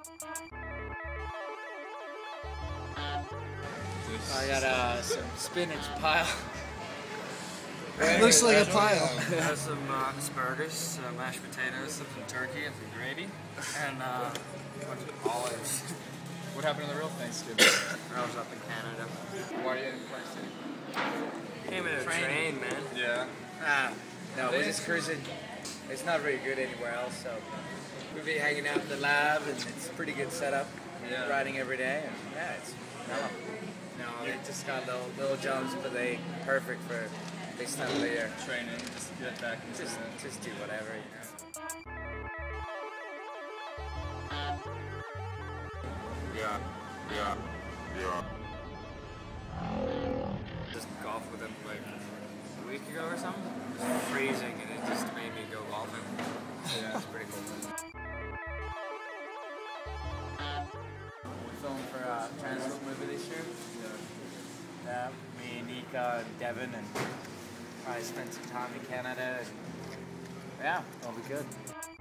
I got some spinach pile. It looks like a pile. I have some asparagus, mashed potatoes, some turkey, and some gravy, and a bunch of olives. What happened to the real Thanksgiving? I was up in Canada. Why are you in Plant City? Came in a train, man. Yeah. No, we're just cruising. It's not very good anywhere else, so we'll be hanging out in the lab, and it's a pretty good setup. Yeah. Riding every day, and yeah, it's mellow. No, they just got little jumps, but they perfect for this time of the year. Training, just get back into Just do whatever, you know. Yeah. Just golfed with him like a week ago or something. It was freezing, and it just made me go golfing. Yeah. It's pretty cool. We're filming for a Transworld movie this year. Yeah, me and Iikka and Devin, and probably spent some time in Canada. And yeah, it'll be good.